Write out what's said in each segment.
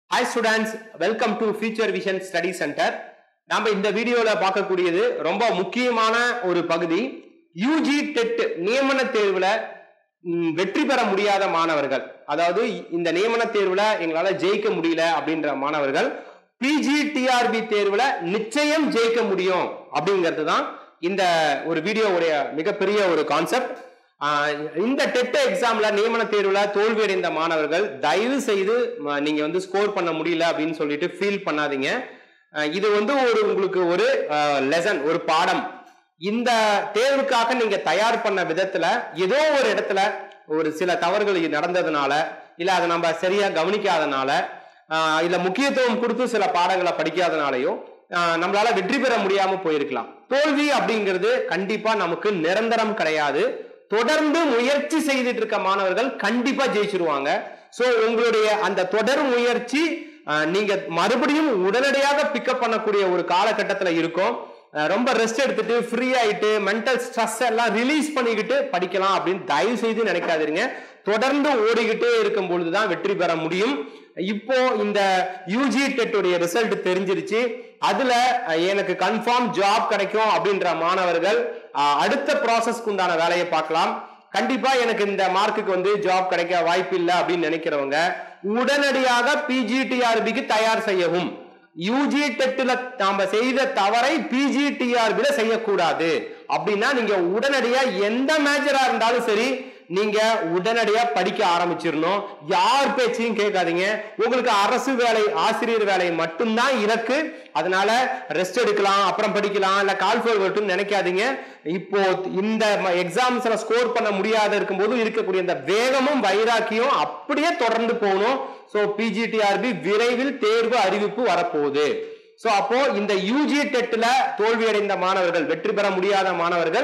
Hi students, welcome to Future Vision Study Center. நாம இந்த வீடியோல பார்க்கக்கூடியது ரொம்ப முக்கியமான ஒரு பகுதி. UG டெட் நியமன தேர்வுல வெற்றி பெற முடியாத மாணவர்கள், அதாவது இந்த நியமன தேர்வுல எங்களால ஜெயிக்க முடியல அப்படின்ற மாணவர்கள் PGTRB தேர்வுல நிச்சயம் ஜெயிக்க முடியும் அப்படிங்கிறது தான் இந்த ஒரு வீடியோவுடைய மிகப்பெரிய ஒரு கான்செப்ட். இந்த டெட் எக்ஸாம்ல நியமன தேர்வுல தோல்வி அடைந்த மாணவர்கள் தயவு செய்து நீங்க ஸ்கோர் பண்ண முடியல அப்படின்னு சொல்லிட்டு ஃபீல் பண்ணாதீங்க. இது உங்களுக்கு ஒரு லெசன், ஒரு பாடம். இந்த தேர்வுக்காக நீங்க தயார் பண்ண விதத்துல ஏதோ ஒரு இடத்துல ஒரு சில தவறுகள் நடந்ததுனால, இல்ல அதை நம்ம சரியா கவனிக்காதனால, இல்ல முக்கியத்துவம் கொடுத்து சில பாடங்களை படிக்காதனாலையும் நம்மளால வெற்றி பெற முடியாம போயிருக்கலாம். தோல்வி அப்படிங்கிறது கண்டிப்பா நமக்கு நிரந்தரம் கிடையாது. தொடர்ந்து முயற்சி செய்துட்டு இருக்க மாணவர்கள் கண்டிப்பா ஜெயிச்சிருவாங்க. சோ உங்களுடைய அந்த தொடர் முயற்சி நீங்க மறுபடியும் உடனடியாக பிக்கப் பண்ணக்கூடிய ஒரு காலகட்டத்துல இருக்கும். ரொம்ப ரெஸ்ட் எடுத்துட்டு ஃப்ரீ ஆயிட்டு மென்டல் ஸ்ட்ரெஸ் எல்லாம் ரிலீஸ் பண்ணிக்கிட்டு படிக்கலாம் அப்படின்னு தயவு செய்து நினைக்காதீங்க. தொடர்ந்து ஓடிக்கிட்டே இருக்கும் பொழுதுதான் வெற்றி பெற முடியும். இப்போ இந்த UG டெட் உடைய ரிசல்ட் தெரிஞ்சிருச்சு. அதுல எனக்கு கன்ஃபார்ம் ஜாப் கிடைக்கும் அப்படின்ற மாணவர்கள் அடுத்த ப்ராசஸ்க்கு உண்டான வேலையை பார்க்கலாம். கண்டிப்பா எனக்கு இந்த மார்க்குக்கு ஜாப் கிடைக்க வாய்ப்பு இல்லை அப்படின்னு நினைக்கிறவங்க உடனடியாக PGTRBக்கு தயார் செய்யவும். UG டெட்ல நாம செய்த தவறை PGTRBல செய்யக்கூடாது அப்படின்னா நீங்க உடனடியா எந்த மேஜரா இருந்தாலும் சரி நீங்க உடனடியா படிக்க ஆரம்பிச்சிடணும். யார் பேச்சையும் கேட்காதீங்க. உங்களுக்கு அரசு வேலை, ஆசிரியர் வேலை மட்டும்தான் இலக்கு. அதனால ரெஸ்ட் எடுக்கலாம், அப்புறம் படிக்கலாம், இல்ல கால் ஃபார்வர்ட் நினைக்காதீங்க. இப்போ இந்த எக்ஸாம்ஸ்ல ஸ்கோர் பண்ண முடியாத இருக்கும்போது இருக்கக்கூடிய இந்த வேகமும் வைராக்கியம் அப்படியே தொடர்ந்து போகணும். சோ PGTRB விரைவில் தேர்வு அறிவிப்பு வரப்போகுது. சோ அப்போ இந்த UG டெட்ல தோல்வி அடைந்த மாணவர்கள், வெற்றி பெற முடியாத மாணவர்கள்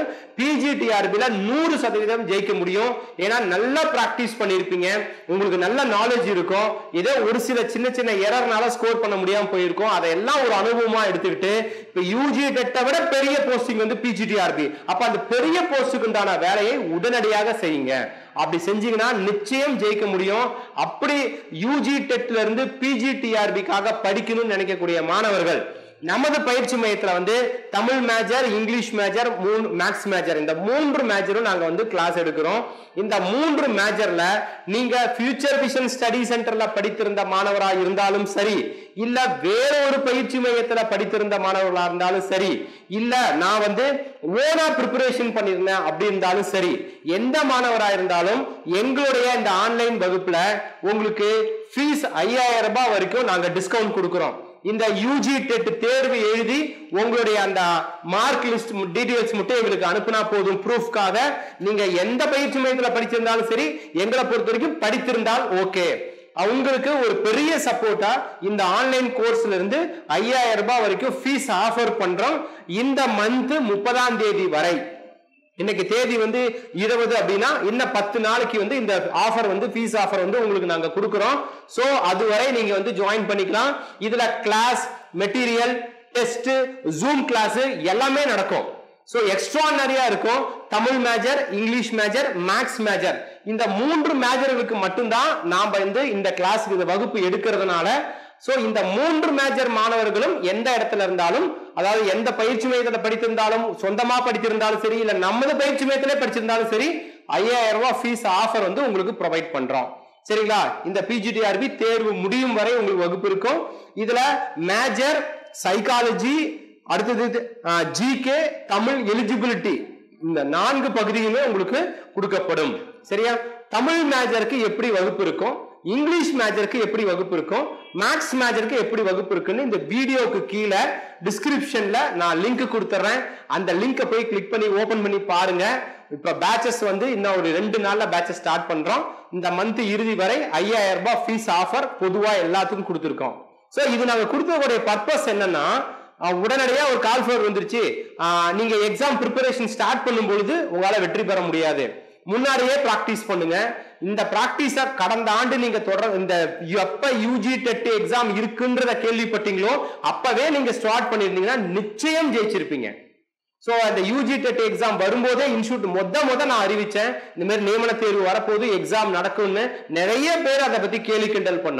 PGTRBல 100% ஜெயிக்க முடியும். ஏன்னா நல்லா பிராக்டிஸ் பண்ணிருப்பீங்க, உங்களுக்கு நல்ல நாலேஜ் இருக்கும். ஏதோ ஒரு சில சின்ன சின்ன எரர்னால ஸ்கோர் பண்ண முடியாம போயிருக்கும். அதெல்லாம் ஒரு அனுபவமா எடுத்துக்கிட்டு இப்ப UG டெட்டை விட பெரிய போஸ்டிங் PGTRB. அப்ப அந்த பெரிய போஸ்டுக்கு உண்டான வேலையை உடனடியாக செய்யுங்க. அப்படி செஞ்சீங்கன்னா நிச்சயம் ஜெயிக்க முடியும். அப்படி UG டெட்ல இருந்து PGTRBக்காக படிக்கணும்னு நினைக்கக்கூடிய மாணவர்கள் நமது பயிற்சி மையத்துல Tamil major, English major, maths major, இந்த 3 மேஜரும் நாங்க கிளாஸ் எடுக்கிறோம். இந்த 3 மேஜர்ல நீங்க ஃபியூச்சர் விஷன் ஸ்டடி சென்டர்ல படித்திருந்த மாணவரா இருந்தாலும் சரி, இல்ல வேற ஒரு பயிற்சி மையத்துல படித்திருந்த மாணவர்களா இருந்தாலும் சரி, இல்ல நான் ஓனா ப்ரிப்பரேஷன் பண்ணிருந்தேன் அப்படி இருந்தாலும் சரி, எந்த மாணவரா இருந்தாலும் எங்களுடைய இந்த ஆன்லைன் வகுப்புல உங்களுக்கு ஃபீஸ் 5000 ரூபாய் வரைக்கும் நாங்க டிஸ்கவுண்ட் கொடுக்கிறோம். இந்த UG டெட் தேர்வு எழுதி உங்களுடைய அந்த மார்க் லிஸ்ட் டீடைல்ஸ் மட்டும் எங்களுக்கு அனுப்புனா போதும். ப்ரூஃப்காக நீங்க எந்த பயிற்சி மையத்துல படிச்சிருந்தாலும் சரி, எங்களை பொறுத்த வரைக்கும் படித்திருந்தால் ஓகே. உங்களுக்கு ஒரு பெரிய சப்போர்ட்டா இந்த ஆன்லைன் கோர்ஸ்ல இருந்து 5000 ரூபாய் வரைக்கும் ஃபீஸ் ஆஃபர் பண்றோம். இந்த மந்த் 30ஆம் தேதி வரை. இன்னைக்கு தேதி 20 அப்படின்னா இன்னும் 10 நாளைக்கு இந்த ஆஃபர் ஃபீஸ் ஆஃபர் உங்களுக்கு நாங்க கொடுக்கிறோம். சோ அதுவரை நீங்க ஜாயின் பண்ணிக்கலாம். இதுல class, material, test, zoom class எல்லாமே நடக்கும். சோ எக்ஸ்ட்ரானரியா இருக்கும். Tamil major, English major, maths major, இந்த 3 மேஜர்களுக்கு மட்டும்தான் நாம இந்த கிளாஸ்க்கு இந்த வகுப்பு எடுக்கிறதுனால, சோ இந்த 3 மேஜர் மாணவர்களும் எந்த இடத்துல இருந்தாலும், அதாவது எந்த பயிற்சி மையத்துல படித்திருந்தாலும், சொந்தமா படித்திருந்தாலும் சரி, இல்ல நமது பயிற்சி மையத்திலே படிச்சிருந்தாலும் சரி, 5000 ரூபாய் ஃபீஸ் ஆஃபர் உங்களுக்கு ப்ரொவைட் பண்றோம். சரிங்களா? இந்த PGTRB தேர்வு முடியும் வரை உங்களுக்கு வகுப்பு இருக்கும். இதுல மேஜர், சைக்காலஜி, அடுத்தது GK, தமிழ் எலிஜிபிலிட்டி, இந்த 4 பகுதியுமே உங்களுக்கு கொடுக்கப்படும். சரியா? தமிழ் மேஜருக்கு எப்படி வகுப்பு இருக்கும், இங்கிலீஷ் மேஜருக்கு எப்படி வகுப்பு இருக்கும், மேக்ஸ் மேஜருக்கு எப்படி வகுப்பு இருக்குன்னு இந்த வீடியோக்கு கீழே டிஸ்கிரிப்ஷன்ல நான் லிங்க் கொடுத்துறேன். அந்த லிங்கை போய் கிளிக் பண்ணி ஓபன் பண்ணி பாருங்க. இப்ப பேட்சஸ் இன்னும் ஒரு 2 நாள்ல பேட்சஸ் ஸ்டார்ட் பண்றோம். இந்த மந்த் இறுதி வரை 5000 ரூபாய் ஃபீஸ் ஆஃபர் பொதுவா எல்லாத்துக்கும் கொடுத்துருக்கோம். சோ இது நாங்க கொடுத்தக்கூடிய பர்பஸ் என்னன்னா, உடனடியா ஒரு கால் ஃபார் வந்துருச்சு, நீங்க எக்ஸாம் ப்ரிப்பரேஷன் ஸ்டார்ட் பண்ணும் பொழுது உங்களால வெற்றி பெற முடியாது. முன்னாடியே பிராக்டிஸ் பண்ணுங்க. இந்த பிராக்டிஸ கடந்த ஆண்டு நீங்க தொடர் இந்த எப்ப UG டெட் எக்ஸாம் இருக்குன்றத கேள்விப்பட்டீங்களோ அப்பவே நீங்க ஸ்டார்ட் பண்ணிருந்தீங்கன்னா நிச்சயம் ஜெயிச்சிருப்பீங்க. சோ அந்த UG டெட் எக்ஸாம் வரும்போதே இன்ஸ்டிடியூட் மொத நான் அறிவிச்சேன், இந்த மாதிரி நியமன தேர்வு வரப்போது, எக்ஸாம் நடக்கும்னு. நிறைய பேர் அதை பத்தி கேலி கிண்டல் பண்ணோம்.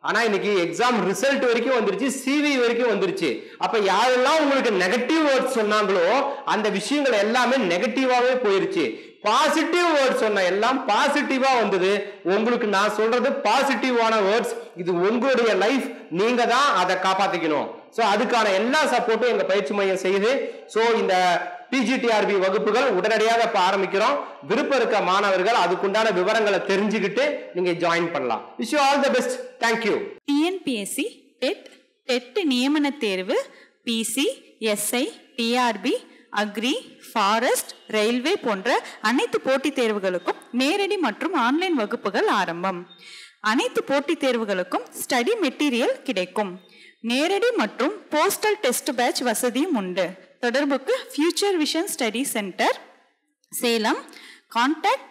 ஆனா இன்னைக்கு எக்ஸாம் ரிசல்ட் வரைக்கும் வந்துருச்சு, சிவி வரைக்கும் வந்துருச்சு. அப்ப யாரெல்லாம் உங்களுக்கு நெகட்டிவ் வேர்ட்ஸ் சொன்னாங்களோ அந்த விஷயங்கள் எல்லாமே நெகட்டிவாவே போயிருச்சு. பாசிட்டிவ் வேர்ட்ஸ் சொன்ன எல்லாம் பாசிட்டிவா வந்தது. உங்களுக்கு நான் சொல்றது பாசிட்டிவான வேர்ட்ஸ். இது உங்களுடைய லைஃப், நீங்க தான் அதை காப்பாத்திக்கணும். சோ அதுக்கான எல்லா சப்போர்ட்டும் எங்க பயிற்சி மையம் செய்யுது. சோ இந்த PGTRB வகுப்புகள் உடனடியாக இப்ப ஆரம்பிக்கிறோம். விருப்பம் இருக்க மாணவர்கள் அதுக்குண்டான விவரங்களை தெரிஞ்சுக்கிட்டு நீங்க ஜாயின் பண்ணலாம். Wish you all the best. Thank you. TNPSC TET நியமன தேர்வு, PC, SI, TRB, agri, forest, railway போன்ற அனைத்து போட்டித் தேர்வுகளுக்கும் நேரடி மற்றும் ஆன்லைன் வகுப்புகள் ஆரம்பம். அனைத்து போட்டித் தேர்வுகளுக்கும் ஸ்டடி மெட்டீரியல் கிடைக்கும். நேரடி மற்றும் போஸ்டல் டெஸ்ட் பேட்ச் வசதியும் உண்டு. தொடர்புக்கு future vision study centre, Salem. Contact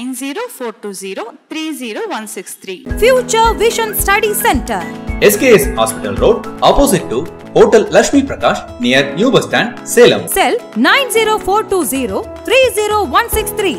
9042030163. Future Vision Study Center, SKS Hospital Road, opposite to Hotel Lakshmi Prakash, near New Bus Stand, Salem. Cell 90420 30163.